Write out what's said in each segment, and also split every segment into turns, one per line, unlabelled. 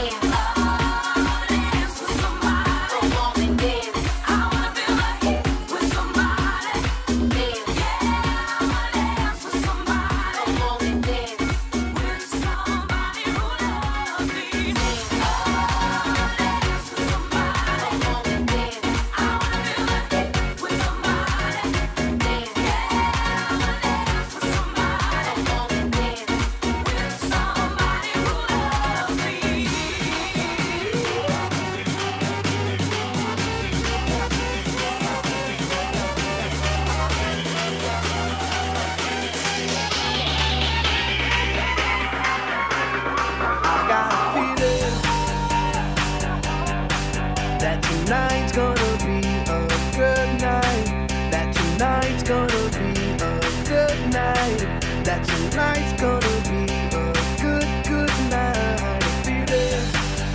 tonight's gonna be a good night. That tonight's gonna be a good night. That tonight's gonna be a good night. Feel it.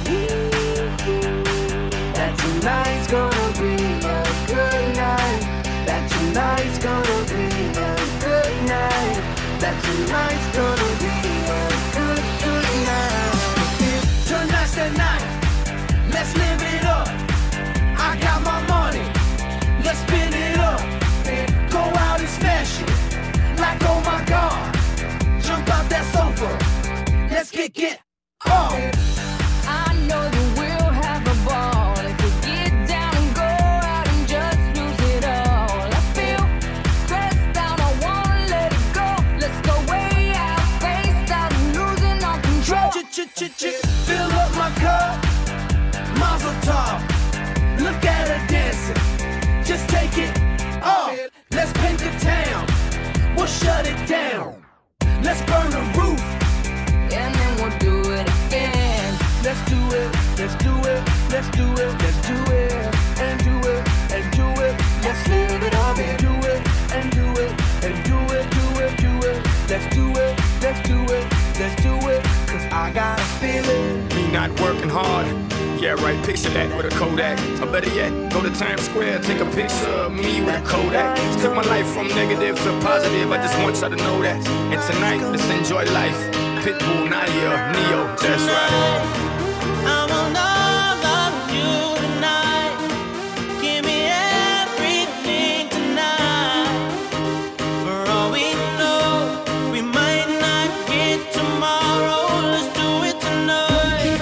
That tonight's gonna be a good night. That tonight's gonna be a good night. That tonight's gonna be a good night. Tonight's the night. Let's live it up. I got my money. Let's spin it up. And go out and smash it. Like, oh my God. Jump out that sofa. Let's kick it off.
I know that we'll have a ball if we get down and go out and just lose it all. I feel stressed out, I wanna let it go. Let's go way out, spaced out, and losing all control.
Fill up my cup, mazel tov. Look at her dancing, just take it off. Let's paint the town, we'll shut it down. Let's burn the roof,
and then we'll do it again.
let's do it, let's do it, let's do it, let's do it, and do it, and do it. Let's live it up and do it, and do it, and do it, do it, do it. Let's do it, let's do it, let's do it. Cause I got a feeling.
Me not working hard. Yeah, right, picture that with a Kodak. Or better yet, go to Times Square, take a picture of me with a Kodak. Took my life from negative to positive, I just want y'all to know that. And tonight, let's enjoy life. Pitbull, Nadia, Neo, that's right.
I will love you tonight. Give me everything tonight. For all we know, we might not get tomorrow. Let's do it tonight.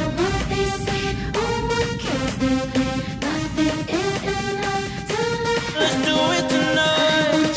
Let's do it tonight.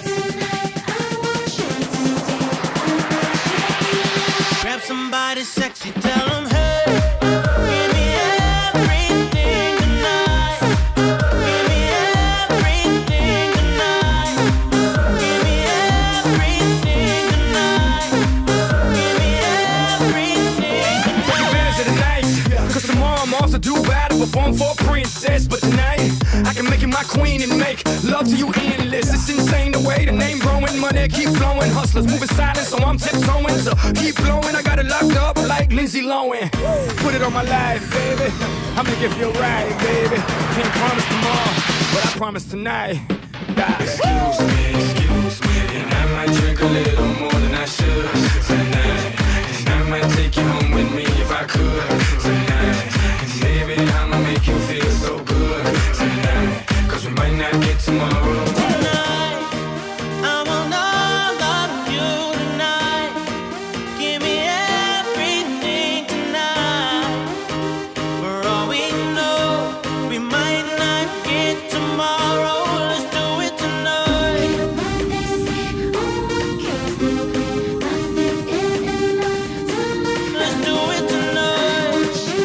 Grab somebody sexy, tell them hey. Give me everything tonight. Give me everything tonight. Give me everything tonight. Give me everything
Take advantage of the night, cause tomorrow I'm off to Dubai to perform for a princess. But tonight, I can make you my queen and make love to you endless. It's insane the way the name growing, money keep flowing. Hustlers moving silent, so I'm tiptoeing. So keep blowing, I got it locked up like Lindsay Lohan. Put it on my life, baby. I'ma give you a ride, baby. Can't promise tomorrow, but I promise tonight.
Excuse me, and I might drink a little more than I should tonight. And I might take you home with me if I could tonight. And maybe I'ma make you feel so good tonight. Cause we might not get tomorrow.
tonight. I will love you tonight. Give me everything tonight. For all we know, we might not get tomorrow. Let's do it tonight. Let's do it tonight.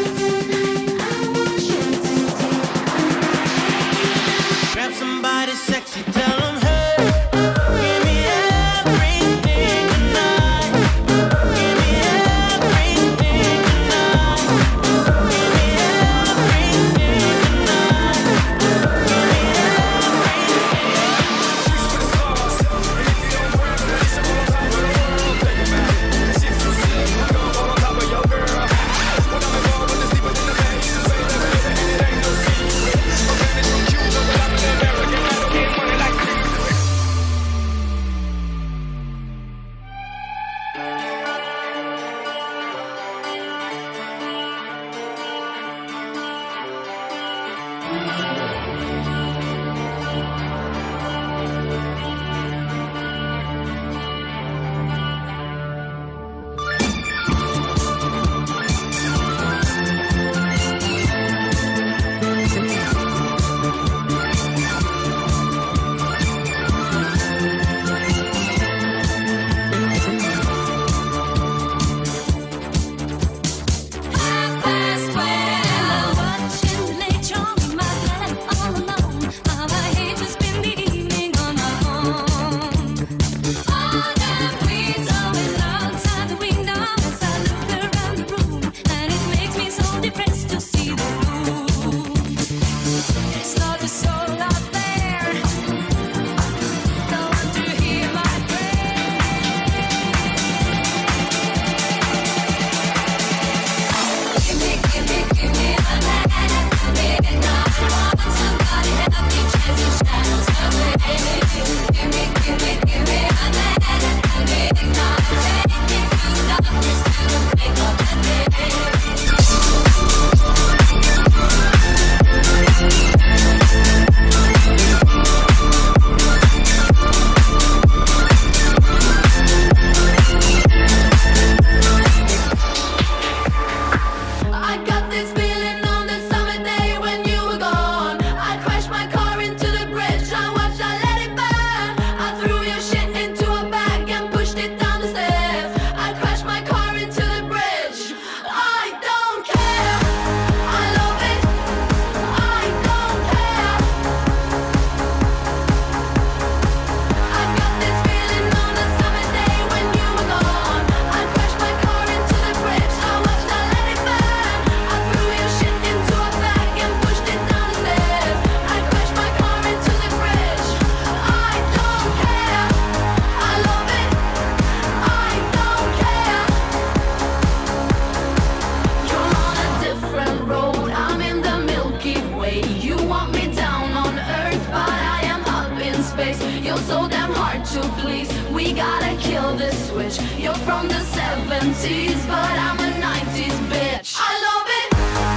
gotta kill this switch. You're from the 70s, but I'm a 90s bitch. I love it.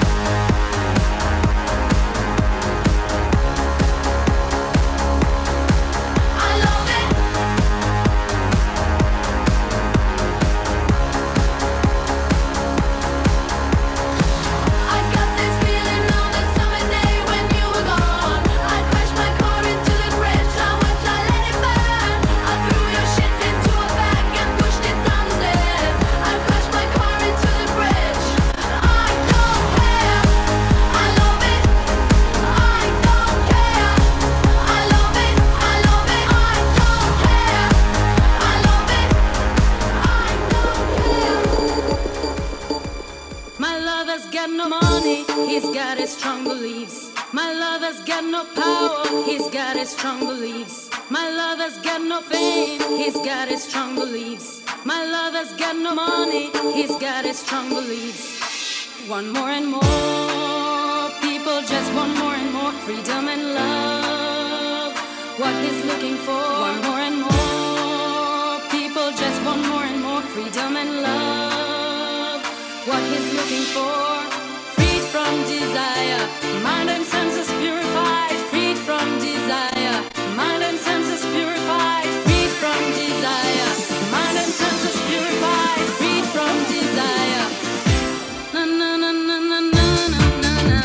He's got his strong beliefs. My lover's got no power. He's got his strong beliefs. My lover's got no fame. He's got his strong beliefs. My lover's got no money. He's got his strong beliefs. Want more and more. People just want more and more freedom and love. What he's looking for. Want more and more. People just want more and more freedom and love. What he's looking for. From desire, mind and senses purified, freed from desire, mind and senses purified, freed from desire, mind and senses purified, freed from desire. Na na na na na na na na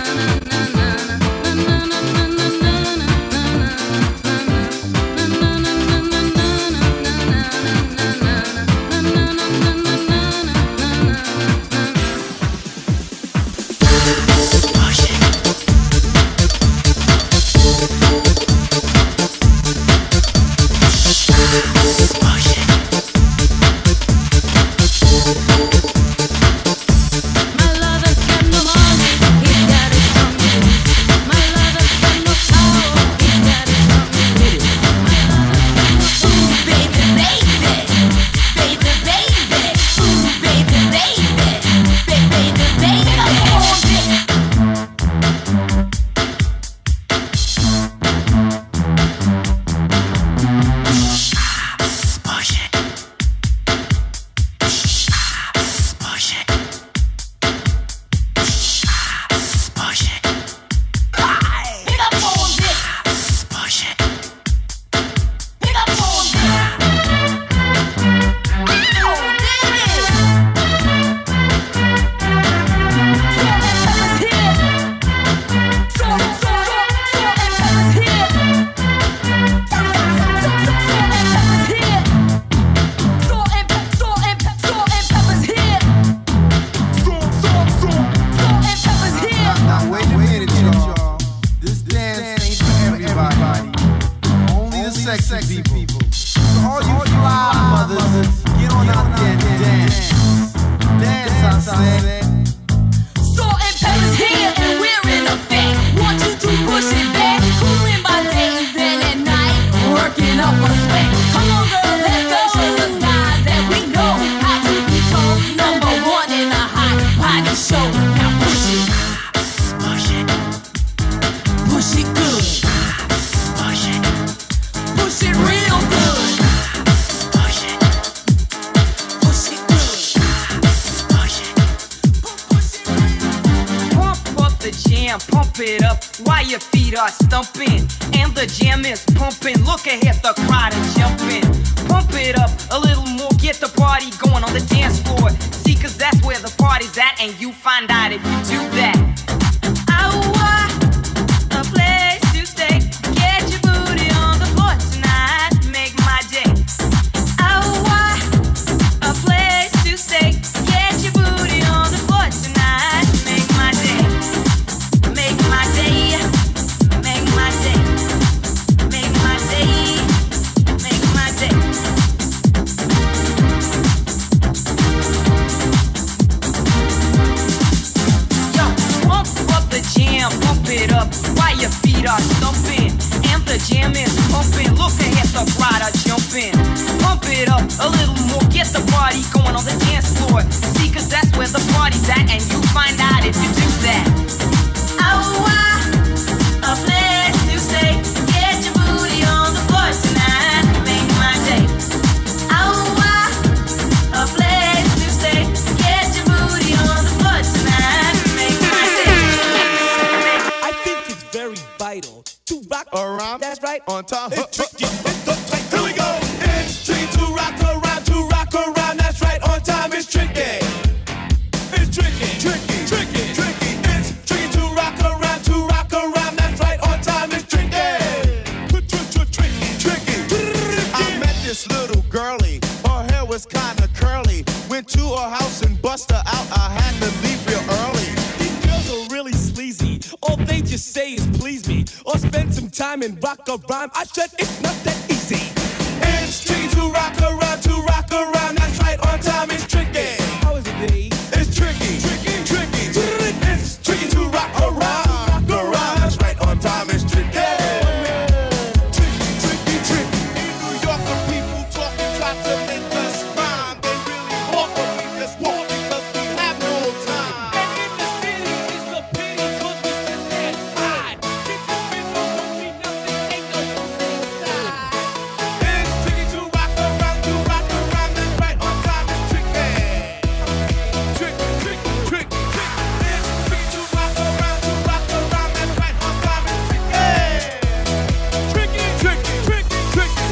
around.
That's right.
On time.
It's tricky.
Here we go. It's tricky to rock around, to rock around. That's right. On time. It's tricky. It's tricky, tricky, tricky, tricky. It's tricky to rock around, to rock around. That's right. On time. It's tricky. Tricky, tricky. I met this little girlie. Her hair was kinda curly. Went to her house and bust her out. I had to leave real early.
These girls are really sleazy. All they just say is please me, or spend some time and rock a rhyme. I said it's not that easy.
It's tricky to rock around, to rock around. That's right. On time. It's tricky.
How is it, babe?
It's tricky, tricky, tricky. It's tricky to rock around, rock around. That's right. On time. It's tricky. Tricky, tricky, tricky. In New York, the people talking, try to make us rhyme. They really walk, but we just walk because we have no time.
And in the city, it's a pity, 'cause we sit there high. Keep the window, don't see nothing, ain't no inside.
It's tricky to rock around, to rock around. That's right. On time. It's tricky. Tricky, tricky, tricky, tricky. It's tricky to rock around, to rock around. That's right. On time. It's tricky. Tricky, tricky, tricky, tricky.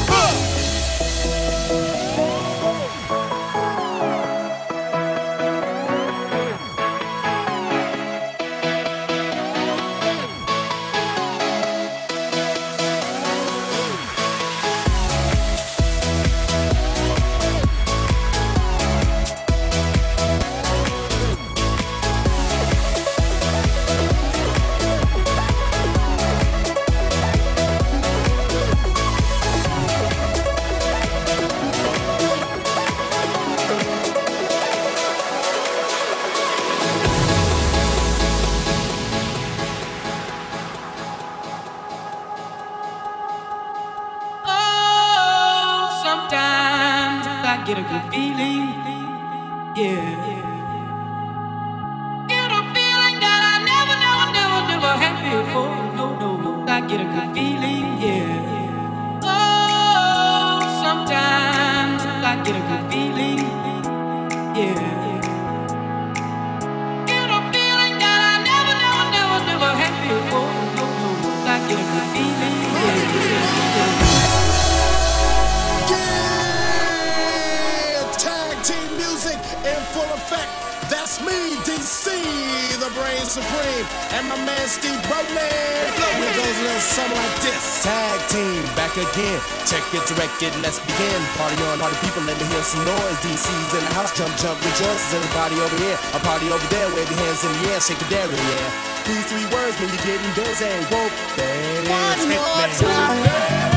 Oh, sometimes I get a good feeling, yeah. Get a feeling that I never had before. No, I get a good feeling, yeah. Oh, sometimes I get a good feeling, yeah. Get a feeling that I never had before. No, I get a good feeling, yeah.
Yeah, tag team music in full effect. That's me, DC, the brain supreme, and my man Steve Brolin. And it goes a little something like this. Tag team, back again. Check it, direct it, let's begin. Party on, party people, let me hear some noise. DC's in the house, jump, jump, rejoice. Everybody over here, a party over there. Wave your hands in the air, shake the dairy, yeah. These 3 words mean you're getting busy. Whoa, that is
One more
it,
time.
man.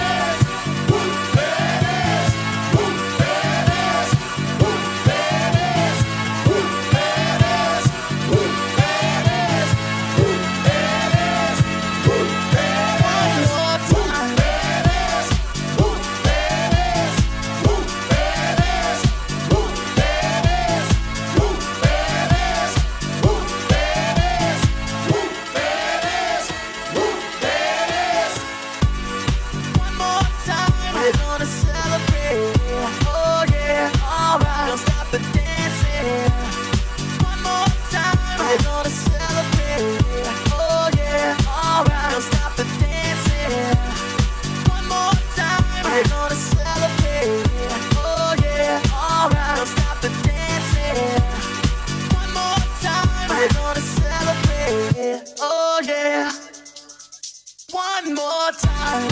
One more time.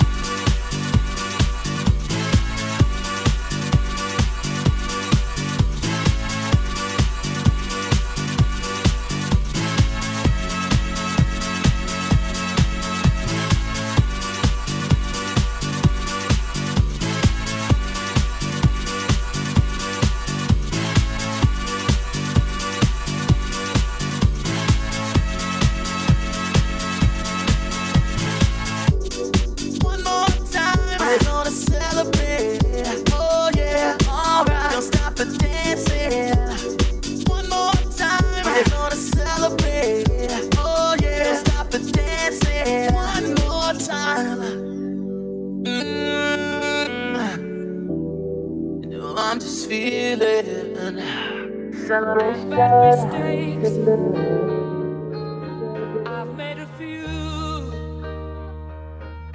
I'm just feeling celebration.
Mistakes. I've made a few.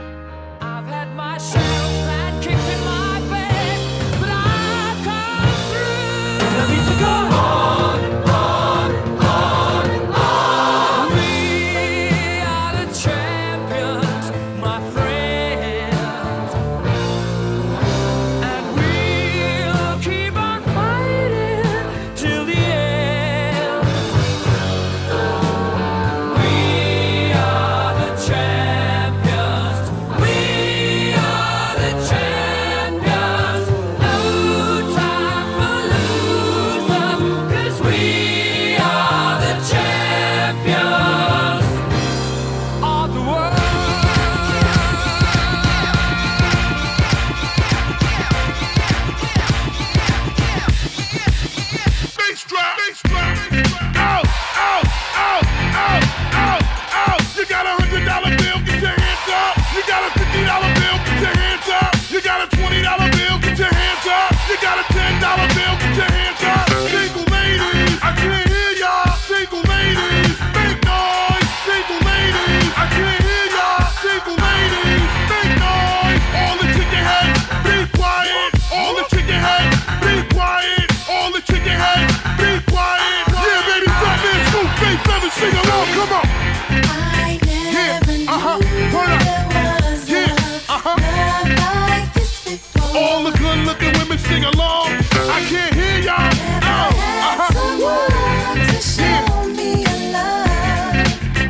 come on.
I never knew there was a love like this before.
All the good-looking women sing along. I can't hear y'all.
Never had someone to show me a love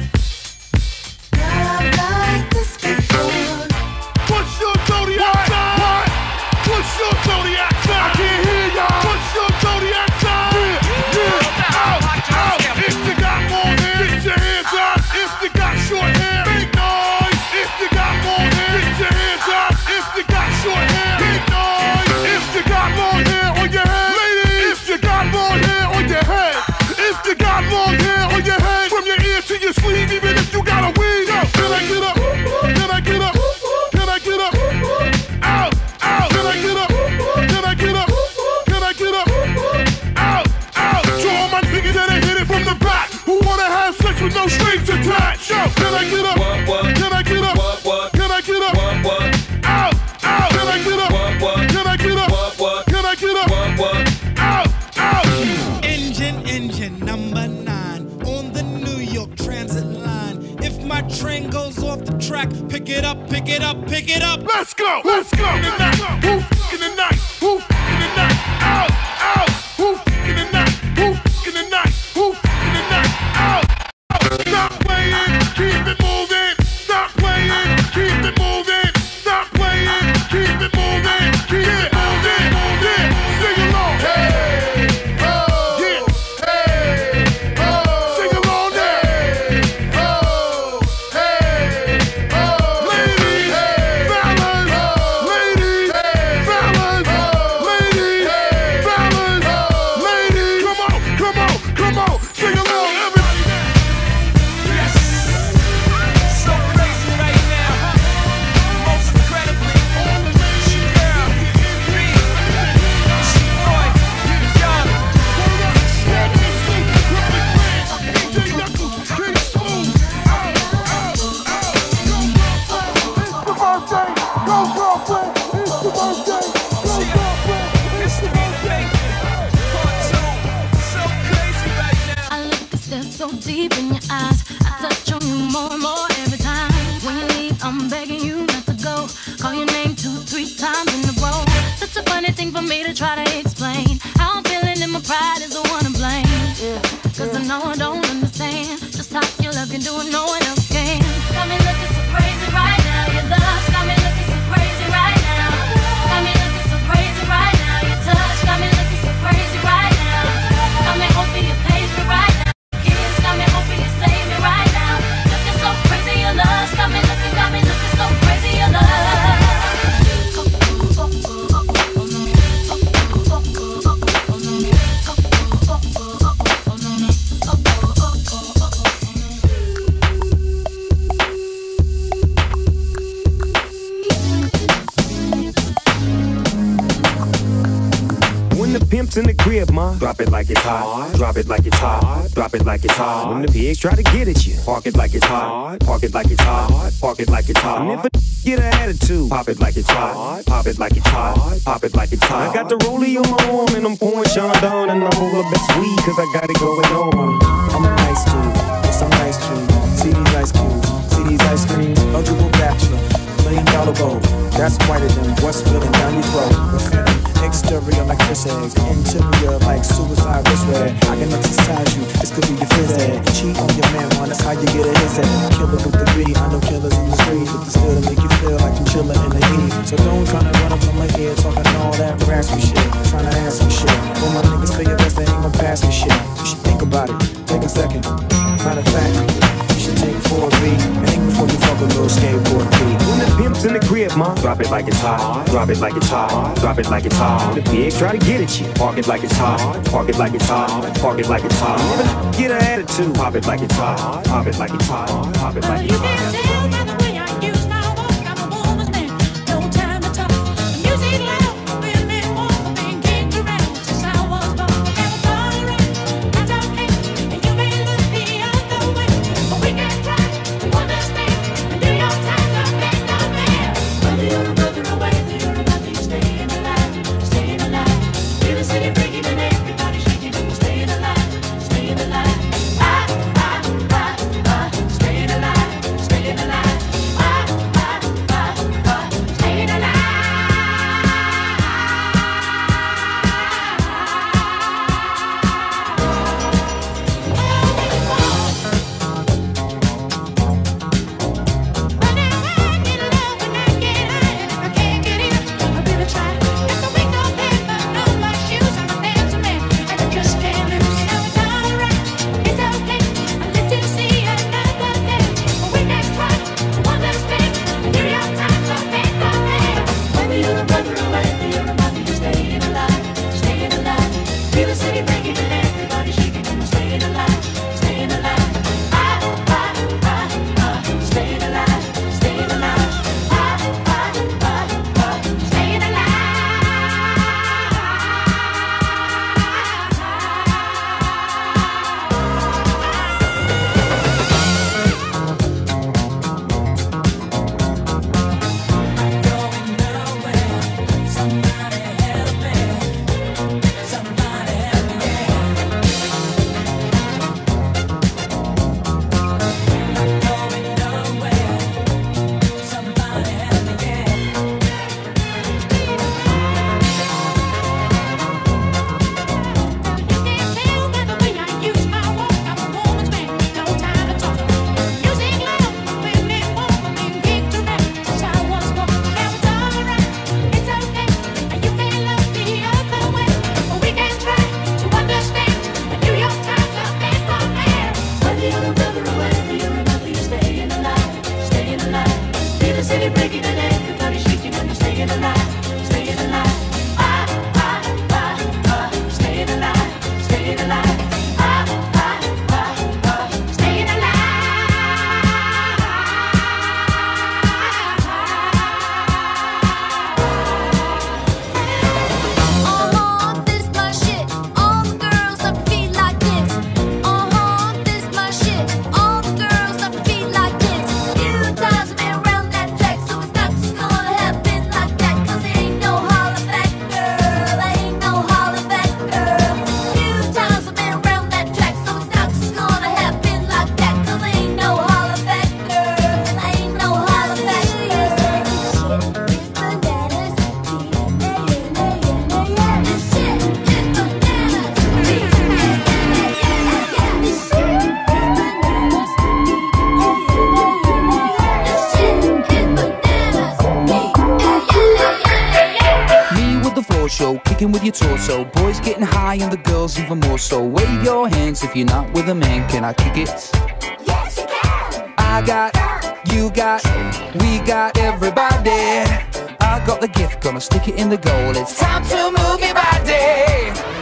like this before.
Push your zodiac sign. Push your zodiac sign. I can't hear y'all. Push your zodiac sign. Yeah. Out. If you got more hair, get your hands up. If you got short hair, make noise. If you got more hair, get your hands up. If you got short hair, make noise. If you got more hair on your head, ladies. If you got more hair on your head. If you got long hair on your head, from your ear to your sleeve, even if you got a weave. Can I get up? Can I get up? Can I get up? Out. Can I get up? Can I get up? Can I get up? Out. To all my niggas that hit it from the back, who wanna have sex with no strings attached. Yo, can I get up? Can I get up? Can I get up? Out. Can I get up? Can I get up? Can I get up? Out.
Engine number 9 on the New York Transit line. If my train goes off the track, pick it up, pick it up, pick it up.
Let's go. In the night. Woof in the night. Woof in the night. Out. Woof in the night. Woof in the night. Woof in the night. Out. Stop playing. Keep it moving. Stop playing. Keep it moving. Stop playing. Keep it moving. Keep it moving. Yeah. Sing along. Hey. Oh. Yeah. Hey. Oh. Sing along there. Hey. Oh. Hey. Oh. Ladies. Hey. Fellas. Oh. Ladies. Hey. Fellas. Oh. Ladies. Hey. Fellas. Oh. Ladies. Come on. Sing along, everybody now.
Yes. So crazy right now. Most incredibly. She girl. Me. She boy. Young. It's the birthday. Part 2. So crazy right now.
I look at that so deep in your eyes. I touch on you more and more every time. When you leave, I'm begging you not to go. Call your name 2-3 times in a row. Such a funny thing for me to try to explain. How I'm feeling and my pride is the one to blame. Cause I know I don't understand just how your love can do it, no one else can. Got me looking so crazy right now. Your love got me looking so crazy right now. Got me looking so crazy right now. Your touch got me looking so crazy right now. Got me hoping you page me right now. Kiss got me hoping you save me right now. Looking so crazy, your love got me looking so crazy, your love.
When the pimp's in the crib, ma, drop it like it's hot. Drop it like it's hot. Drop it like it's hot. When the pigs try to get at you, park it like it's hot. Park it like it's hot. Park it like it's hot. And if a get an attitude, pop it like it's hot. Pop it like it's hot. Pop it like it's hot. I got the rollie on my arm and I'm pouring Sean down and I'm over best weed cause I got it going on.
I'm a nice dude, yes I'm nice dude. See these ice cubes, see these ice creams. Eligible bachelor, $1 million gold. That's whiter than what's spilling down your throat. Exterior like fish eggs, interior like suicide wrist red. I can exercise you, this could be your phys ed. Cheat on your man, man, that's how you get a his head. Killer with the beat, I know killers in the street, but still to make you feel like you're chilling in the heat. So don't tryna run up on my head, talking all that raspy shit, tryna ask me shit. When my niggas feel your best, they ain't gon' pass me shit. You should think about it, take a second. Matter of fact, you should take 4B and think before you fuck a little skateboard beat.
When the pimp's in the crib, ma, drop it like it's hot. Drop it like it's hot. Drop it like it's hot. The pigs try to get at you, park it like it's hot. Park it like it's hot. Park it like it's hot. Never get an attitude, pop it like it's hot. Pop it like it's hot. Pop it like it's hot.
Everybody shaking, staying alive, staying alive. I
shaking with your torso. Boys getting high and the girls even more so. Wave your hands if you're not with a man. Can I kick it?
Yes, you can.
I got, you got, we got everybody. I got the gift, gonna stick it in the goal. It's time to move your body.